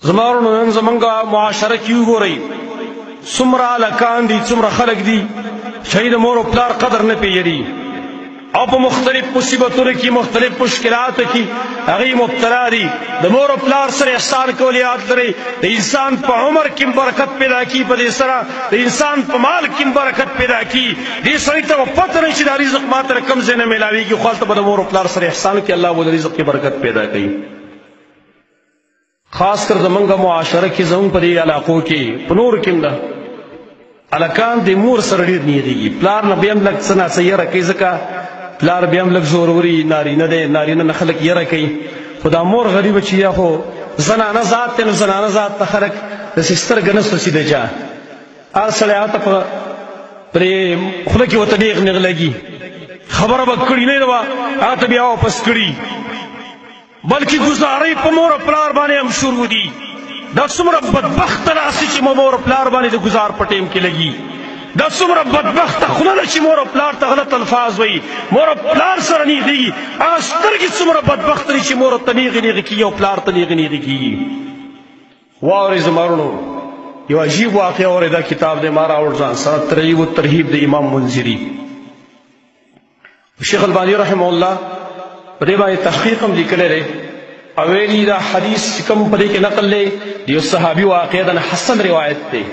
زمارونو نن زمونږه معاشره کې وګورئ څومره هلکان دي څومره خلک دي چې د مور او پلار قدر نه پېژني او په مختلف مصیبتونو کې مختلف مشکلاتو کې هغوی مبتلا دي د مور او پلار سره احسان کول یاد لرئ د انسان په عمر کې برکت پیدا کړي په دې سره د انسان په مال کې برکت پیدا کړي دې سړي ته به پته نه شي دا رزق ما ته کوم ځای نه میلاویږي خو هلته به د مور او پلار سره احسان وکړي الله به د رزق کې برکت پیدا کوي خاص کر زمونږه معاشره کې زمونږ په دې علاقو کې په نورو کې هم ده هلکان د مور سره ډېر نیږدېږي پلار نه بیا هم لږ څه ناڅه یره کوي ځکه پلار بیا هم لږ زوروري نارینه دی نارینه نه خلک یره کوي خو دا مور غریبه چې یا خو زنانه ذات دی نو زنانه ذات ته خلک داسې سترګه نه سوڅېده چا هر سړی هلته پرې خوله کې ورته نیغ نیغ لګي خبره به کړي نه وه هغه ته بیا واپس کړي بلکې گزارۍ په مور او پلار باندې هم شروع دي دا څومره بدبخته راسي چې مور او پلار باندې د گزار په ټیم کې لګي دا څومره بدبخته خوله ده چې مور او پلار ته غلط الفاظ وایي مور او پلار سره نږدېږي هغه سترګې څومره بدبخته دي چې مور ته نیغې نیغې کېږي او پلار ته نیغې نیغې کېږي واورئ زمارونو یو عجیب واقعه اورئ دا کتاب دی ما راوړ ځان سره ترغیب و ترهیب د امام منذري شیخ البانی رحمه الله په دې باندې تحقیق هم لیکلی دی او ویلي دا حدیث چې کوم په دې کې نقل دی د یو صحابي واقعه ده حسن روایت دی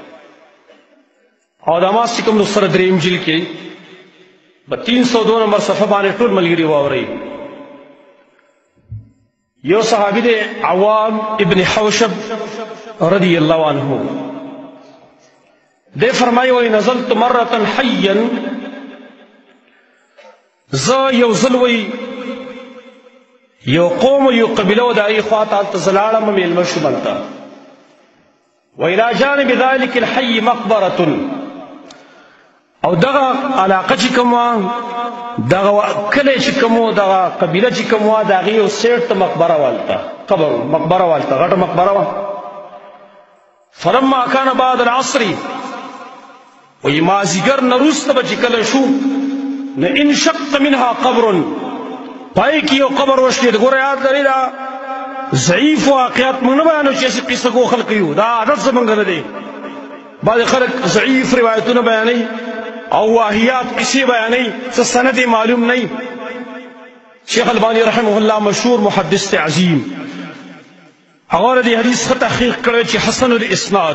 او دا ما چې کوم نسخه دریم جلد کې په 302 نمبر صفحه باندې ټول ملګري واورئ یو صحابي دی عوام ابن حوشب رضی الله عنه دی فرمایي وایي نزلت مرة حیا زه یو ځل وایي یو قوم یو قبیله و د هغې خواته هلته زه لاړم مېلمه شوم هلته وإلى جانب ذلك الحي مقبرة او دغه علاقه چې کوم وه دغه کلی چې کوم و دغه قبیله چې کوم وه د هغې یو سیټ ته مقبره وه هلته قبر مقبره وه هلته غټه مقبره وه فلما كان بعد العصر وایي مازدیګر نه وروسته به چې کله شو نو انشق منها قبر پای کې یو قبر وشلید ګوره یاد لرئ دا ضعیف واقعات موږ نه بیانو چې هسې قصه ګو خلک یو دا عادت زموږ نه دی بعضې خلک ضعیف روایتونه بیانوي او واهیات قصې بیانوي څه سند یې معلوم نه شیخ البانی رحمه الله مشهور محدث دی عظیم هغه د دې حدیث ښه تحقیق کړی چې حسن الاسناد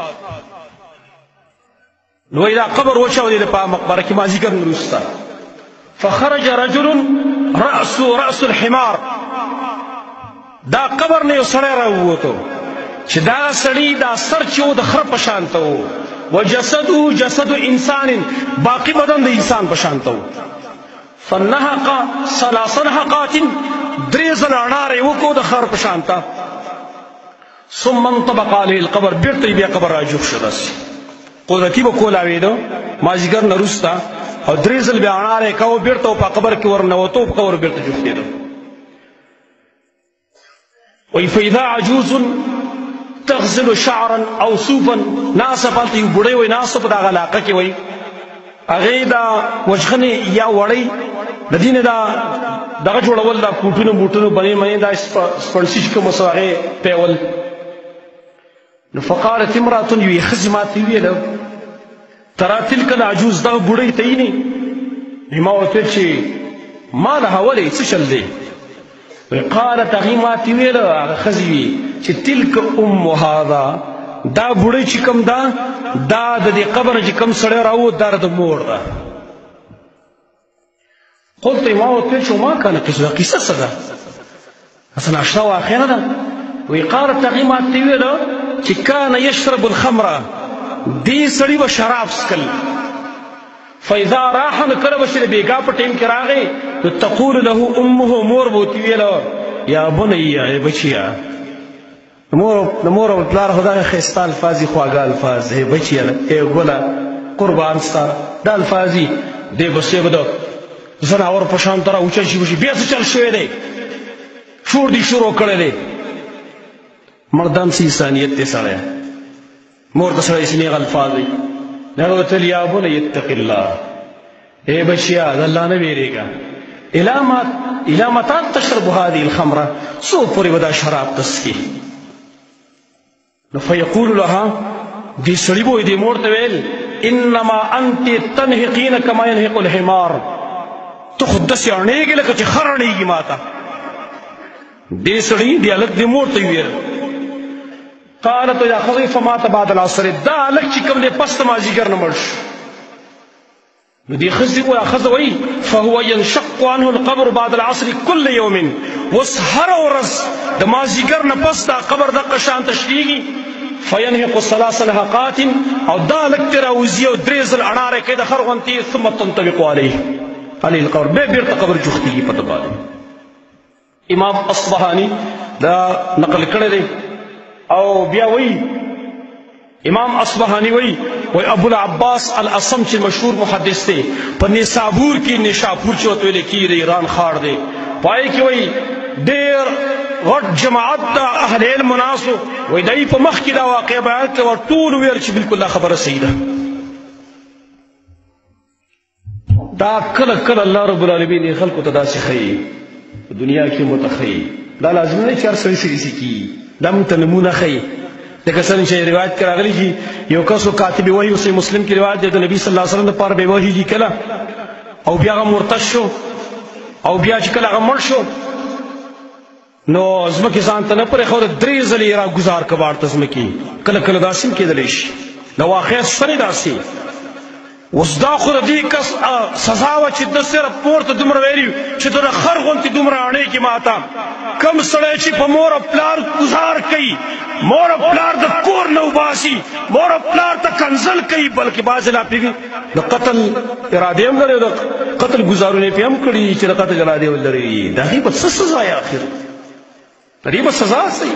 نو دا قبر وچاودې د په مقبره کې مازدیګر نه وروسته فخرج رجل رأس الحمار دا قبر نه یو سړی راووتو چې دا سړی دا سر چې و د خره په شان ته و وجسده جسد انسان باقي بدن د انسان په شان ته و فنهق 3 نهقات درې ځله اڼاره یې وکړو د خر په شان ته ثم انطبق عليه القبر بیرته بیا قبر راجوخ شو داسې قدرتي به کولاوېده مازدیګر نه وروسته او درې ځل بیا اڼاره یې کوه بیرته په قبر کې ورنوتو په قبر بیرته جوختېده وایي فاذا عجوز تغسل شعرا او صوفا ناصب هلته یو بوډۍ وایي ناصب په دغه علاقه کې وایي هغې دا وچخنې یا وړۍ د دې نه دا دغه جوړول دا کوټونو بوټونو بنې منې دا سپڼسي چې کوم څه هغې پیول نو فقالت امرأة یوې ښځې ما ته وویله ترى تلك العجوز دغه بوډۍ ته یینې ما ورته ویل چې ما لها ولې څه چل دی قالت هغې ما ته ویله هغه ښځې وي چې تلک ام هذا دا بوډۍ چې کوم ده دا د دې قبر چې کوم سړی راووت دا د مور ده قلت ما ورته ویل چې ما کانه قصه څه ده اصل ناشنا واقعه نه ده وی قالت هغې ما ته ویله چې کان یشرب الخمره دې سړي به شراب څکل فاذا راح نو کله به چې د بېګا په ټیم کې راغی نو تقول له امه مور به ورته ویله یا بنیه ای بچیه د مور او پلار خو دغه ښایسته الفاظ دي خواږه الفاظ ای بچیه ای ګله قربان ستا دا الفاظ دي دې بسې به د زناور په شان ته راوچل شي بشي بیا څه چل شوی دی شور دي شروع کړی دی مردان سی انسانیت دی سړی مور ته سړی سنیغ الفاظ دی هغه ورته ویل یا بنی اتق الله ای بچیا د الله نه ویرېږه الی متى تشرب هذه الخمره څو پورې به دا شراب تسکي نو فیقول لها دې سړي به دې مور ته ویل انما انت تنهقین کما ينهق الحمار، ته خو داسې اړنېږې لکه چې خر اړنېږي ما ته. دې سړي دې هلک دې مور ته ویل قالت یا ښځې فمات بعد العصر، دا هلک چې کوم دی پس د مازدیګر نه مړ شو. نو دې ښځې وایي فهو ينشق عنه القبر بعد العصر كل يوم، اوس هره ورځ د مازدیګر نه پس دا قبر دقه شان تشریږي. فینهق ثلاث نهقات، او دا هلک ترې راوځي او 3 ځل اڼاره کوي د خر غوندې، ثم تنطبق عليه القبر، بیا بېرته قبر جوختېږي په ده باندې. امام اصبهاني دا نقل کړی دی او بیا وایي امام اصبهاني وایي ابو العباس الاصم چې مشهور محدث دی په نیسابور کې، نیشاپور چې ورته ویل کېږي د ایران ښار دی، په هغې کې وایي ډېر غټ جماعت د اهل علمو ناستو، وایي د په مخ کې دا واقعه بیان کړه او ټول ویل چې بلکل دا خبره صحیح ده. دا کله کله الله رب العالمین خلکو ته داسې ښیي په دنیا کې مو ته ښیي. دا لازم نه چې هر سړي سړي کېږي، دا موږ ته نمونه ښیي. لکه څنګه چې روایت کې راغلي چې یو کس کاتب وحی صحیح مسلم کې روایت دی د نبي صلی الله علیه وسلم لپاره به وحی لیکله او بیا هغه مرتد شو او بیا چې کله هغه مړ شو نو ځمکې ځان ته نه پرېښوده، 3 ځلې یې راګزار کړه باړ ته ځمکې. کله کله داسې هم کېدلی شي، د واقعیت شته داسې. اوس دا خو د دې کس سزا وه چې ده صرف مور ته دومره ویلي چې ته د خر غوندې دومره اڼې کې ما ته. کم سړی چې په مور او پلار ګزار کوي، مور او پلار د کور نه وباسي، مور او پلار ته کنځل کوي، بلکې بعضې لا پرېږدي د قتل ارادې هم لري، د قتل ګزارونه یې پرې هم کړي چې د قتل ارادې ولري. د هغې به څه سزا یې آخر؟ د دې به سزا صحیح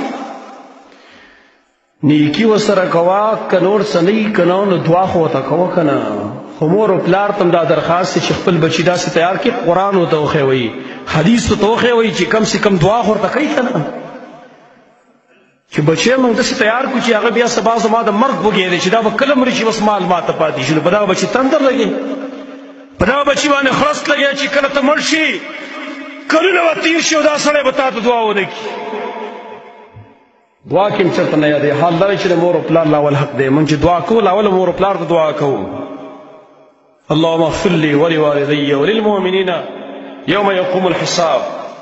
نیکي ورسره کوه، که نور څه نه وي که نه نو دعا خو ورته کوه که نه. خو مور او پلار ته هم دا درخواست دی چې خپل بچي داسې تیار کړي قرآن ورته وښیوئ، حدیث ورته وښیوئ چې کم سے کم دعا خو ورته کوي که نه. چې بچی موږ داسې تیار کړو چې هغه بیا سبا زما د مرګ وږی دی چې دا به کله مري چې بس مال ماته پاتې شي، نو په دغه بچي تندر لګي، په دغه بچي باندې خرست لګي چې کله ته مړ شي کلونه به تېر شي او دا سړی به تا ته دعا ونه کړي. دعا کې هم چېرته نه یادوي. حال دا دی چې د مور او پلار لاول حق دی. موږ چې دعا کوو لاول مور او پلار ته دعا کوو. اللهم اغفر لي ولوالدي وللمؤمنين يوم يقوم الحساب.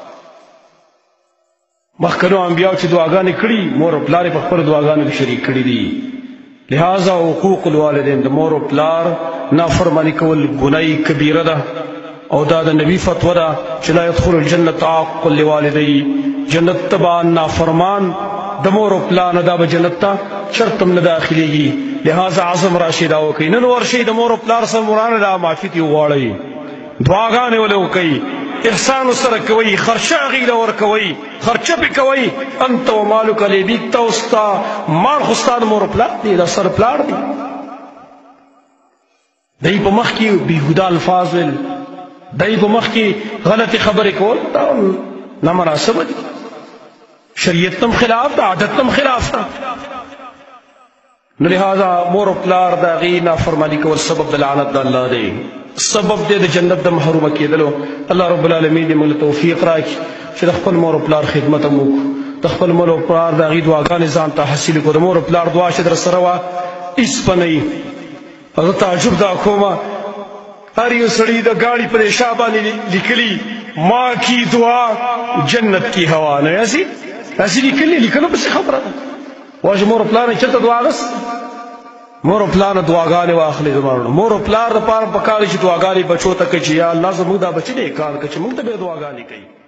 مخکینو انبیاو چې دعاګانې کړي مور او پلار یې په خپلو دعاګانو کې شریک کړي دي. لہذا حقوق الوالدین د مور او پلار نافرماني کول ګناه کبیره ده او دا د نبی فتوا ده چې لا يدخل الجنة عاق لوالدي، جنت تبع نافرمان د مور او پلار نه دا به جنت ته چرتم نه داخليږي. لہذا عزم راشي دا وکړئ، نن ورشئ د مور او پلار سره مرانه دا معافي ترې وغواړئ، دعاګانې ولې وکئ، احسان ورسره کوئ، خرچه هغې له ورکوئ، خرچه پرې کوئ. انت و مالک لابیک، ته او ستا مال خو ستا د مور او پلار دی، دا سر پلار دی. دی په مخ کې بېهوده الفاظ ویل، دی په مخ کې غلطې خبرې کول، دا نامناسبه دي، شریعت هم خلاف ده، عادت هم خلاف ده. نو لہذا مور او پلار د هغې نافرماني کول سبب د لعنت د الله دی، سبب دی د جنت د محرومه کېدلو. الله رب العالمین دې موږ له توفیق راکړي چې د خپل مور او پلار خدمت هم وکړو، د خپل مور او پلار د هغې دعاګانې ځان ته حاصلې کړو. د مور او پلار دعا چې در سره وه هېڅ به نه وي. زه تعجب دا کومه هر یو سړي د ګاډي په دې شا باندې لیکلي ما کی دعا جنت کی هوا، نه هسې لیکلي، لیکلو پسې خبره ده. واجه مور او پلار نه چېرته دعا اخیست؟ مور او پلار نه دعاګانې واخلئ. زما وروڼه مور او پلار دپاره پکار دی چې دعاګانې بچو ته کوي چې یا الله زموږ دا بچي دی کار کوي چې موږ ته به یې دعاګانې کوي.